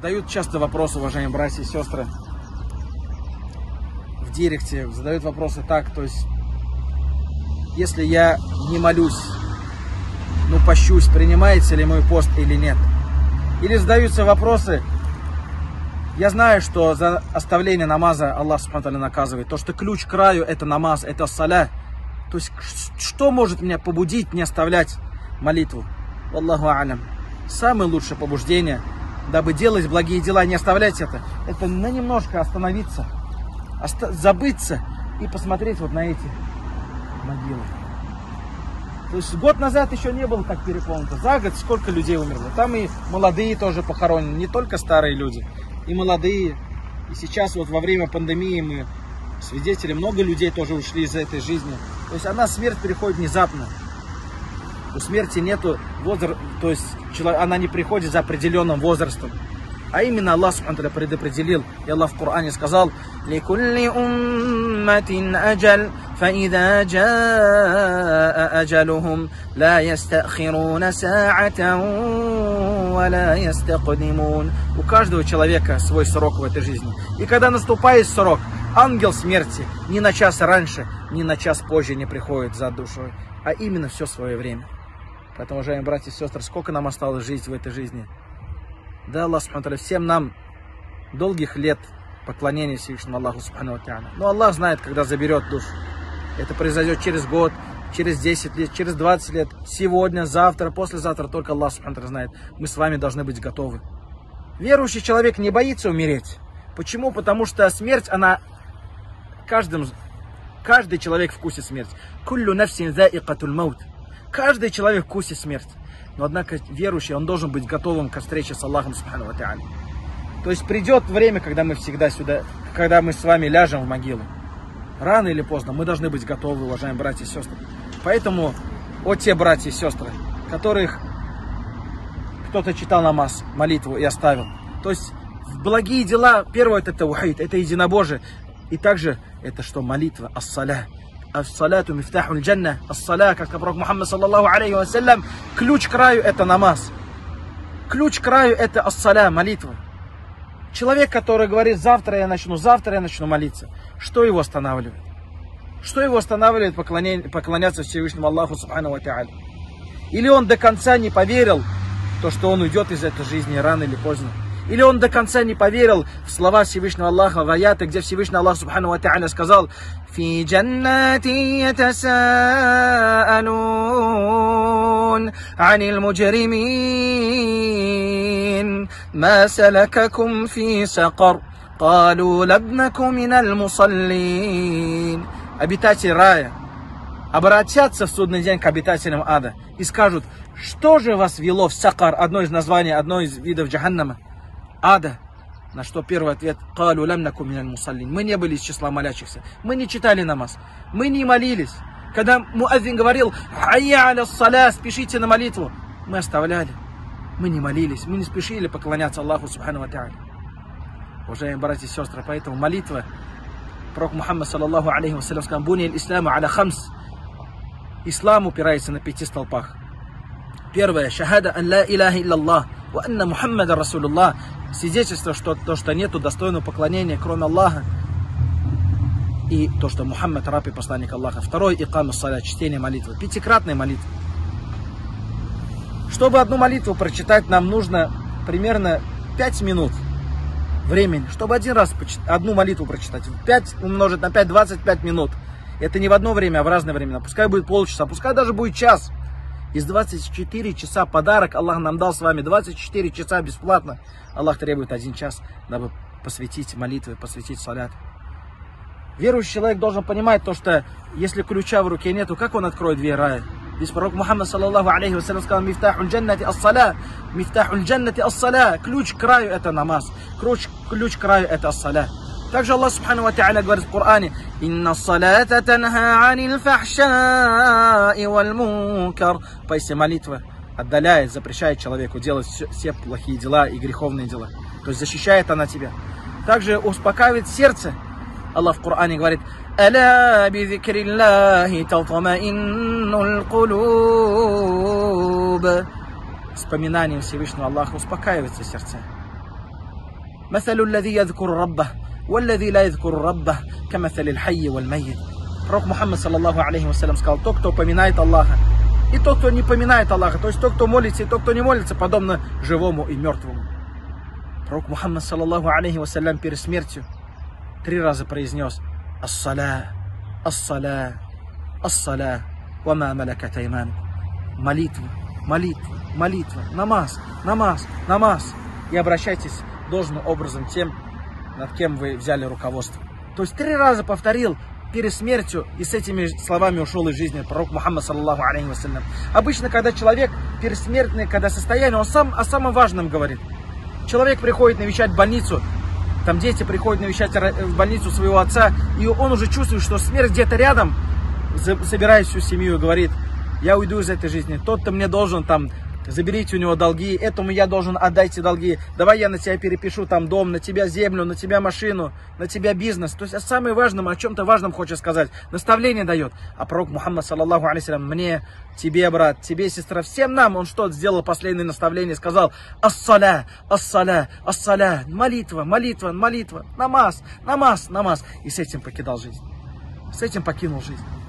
Задают часто вопросы, уважаемые братья и сестры, в директе, задают вопросы так, то есть, если я не молюсь, ну пощусь, принимается ли мой пост или нет. Или задаются вопросы, я знаю, что за оставление намаза Аллах субхану ва тааля наказывает, то, что ключ к раю это намаз, это саля. То есть, что может меня побудить не оставлять молитву? Аллаху а'лям. Самое лучшее побуждение, дабы делать благие дела, не оставлять это на немножко остановиться, забыться и посмотреть вот на эти могилы. То есть год назад еще не было так переполнено. За год сколько людей умерло. Там и молодые тоже похоронены, не только старые люди, и молодые. И сейчас вот во время пандемии мы свидетели, много людей тоже ушли из этой жизни. То есть смерть приходит внезапно. У смерти нету возраста, то есть она не приходит за определенным возрастом. А именно Аллах субхану ва тааля предопределил. И Аллах в Коране сказал: «Ликулли умматин аджаль, фаида джаа аджалухум, ла ястахируна саатан, ва ла ястакдимун». У каждого человека свой срок в этой жизни. И когда наступает срок, ангел смерти ни на час раньше, ни на час позже не приходит за душой, а именно все свое время. Поэтому, уважаемые братья и сестры, сколько нам осталось жить в этой жизни? Да, Аллах субхану ва тааля всем нам долгих лет поклонения Всевышнему Аллаху субхану ва тааля. Но Аллах знает, когда заберет душу. Это произойдет через год, через 10 лет, через 20 лет, сегодня, завтра, послезавтра. Только Аллах субхану ва тааля знает. Мы с вами должны быть готовы. Верующий человек не боится умереть. Почему? Потому что смерть, каждый человек вкусит смерть. Куллю нафсин заикатуль маут. Каждый человек вкусит смерть. Но однако верующий, он должен быть готовым к встрече с Аллахом субхану ва тааля. То есть придет время, когда мы когда мы с вами ляжем в могилу. Рано или поздно мы должны быть готовы, уважаемые братья и сестры. Поэтому, те братья и сестры, которых кто-то читал намаз, молитву и оставил. То есть благие дела, первое это таухид, это единобожие. И также это что? Молитва, ас-саля. Ас-саляту мифтахуль джанна. Ас-саля, как пророк Мухаммад саллаллаху алейхи ва саллям, ключ к раю это намаз. Ключ к раю это ас-саля, молитва. Человек, который говорит, завтра я начну молиться. Что его останавливает? Что его останавливает поклоняться Всевышнему Аллаху субхану ва тааля? Или он до конца не поверил, что он уйдет из этой жизни рано или поздно? Или он до конца не поверил в слова Всевышнего Аллаха, в аяты, где Всевышний Аллах субхану ва тааля сказал: «Фи джаннати ятасаалун анил муджримин, ма салакакум фи сакар, калу лабнаку миналь мусаллин». Обитатели рая обратятся в судный день к обитателям ада и скажут: что же вас вело в сакар, одно из названий, одно из видов джаханнама, ада? На что первый ответ: «Калу лам наку миналь мусаллин». Мы не были из числа молящихся, мы не читали намаз, мы не молились. Когда муаззин говорил: «Хайя аля саля», спешите на молитву, мы оставляли, мы не молились, мы не спешили поклоняться Аллаху субхану ва тааля. Уважаемые братья и сестры, поэтому молитва, пророк Мухаммад саллаллаху алейхи ва саллям сказал: «Буни аль-исламу аля хамс». Ислам упирается на 5 столпах. Первое: шахада ан ла иляха илляллах ва анна Мухаммада расулуллах. Свидетельство, что нету достойного поклонения, кроме Аллаха, и то, что Мухаммад раб и посланник Аллаха. Второе: икам саля, чтение молитвы, 5-кратная молитва. Чтобы одну молитву прочитать, нам нужно примерно 5 минут времени. Чтобы один раз одну молитву прочитать, 5 умножить на 5, 25 минут. Это не в одно время, а в разное время. Пускай будет полчаса, пускай даже будет час. Из 24 часа подарок Аллах нам дал с вами. 24 часа бесплатно. Аллах требует 1 час, дабы посвятить молитвы, посвятить салят. Верующий человек должен понимать то, что если ключа в руке нету, как он откроет дверь рая? Здесь пророк Мухаммад саллаллаху алейхи ва саллям сказал: «Мифтахуль джаннати ас-саля». Мифтахуль джаннати ас-саля. Ключ к раю это намаз. Ключ к раю это ас-саля. Также Аллах субхану ва тааля говорит в Коране: «Инна салата танха анил фахшаи валь мункар». Поистине молитва отдаляет, запрещает человеку делать все плохие дела и греховные дела. То есть защищает она тебя. Также успокаивает сердце. Аллах в Коране говорит: «Аля би зикриллахи татмаиннуль кулуб». Вспоминанием Всевышнего Аллаха успокаивается сердце. مثل الذي يذكر ربه والذي لا يذكر ربه كمثل الحي والميت. Пророк Мухаммад, саллаллаху алейхи вассалям, сказал: тот, кто поминает Аллаха, и тот, кто не поминает Аллаха, то есть тот, кто молится, и тот, кто не молится, подобно живому и мертвому. Пророк Мухаммад, саллаллаху алейхи вассалям, перед смертью 3 раза произнес: ас-саля, ас-саля, ас-саля, ва ма малакат айманукум. Молитва, молитва, молитва, намаз, намаз, намаз. И обращайтесь должным образом тем, над кем вы взяли руководство. То есть 3 раза повторил перед смертью, и с этими словами ушел из жизни пророк Мухаммад, саллаллаху алейхи вассалям. Обычно, когда человек пересмертный, когда состояние, он сам о самом важном говорит. Человек приходит навещать больницу, там дети приходят навещать в больницу своего отца, и он уже чувствует, что смерть где-то рядом, собирает всю семью и говорит: я уйду из этой жизни, тот-то мне должен, там, заберите у него долги, этому я должен, отдайте долги, давай я на тебя перепишу там дом, на тебя землю, на тебя машину, на тебя бизнес. То есть о самом важном, о чем-то важном хочет сказать, наставление дает. А пророк Мухаммад, саллаллаху алейхи вассалям, мне, тебе, брат, тебе, сестра, всем нам, он что сделал последнее наставление, сказал: ас-саля, ас-саля, ас-саля, молитва, молитва, молитва, намаз, намаз, намаз. И с этим покидал жизнь, с этим покинул жизнь.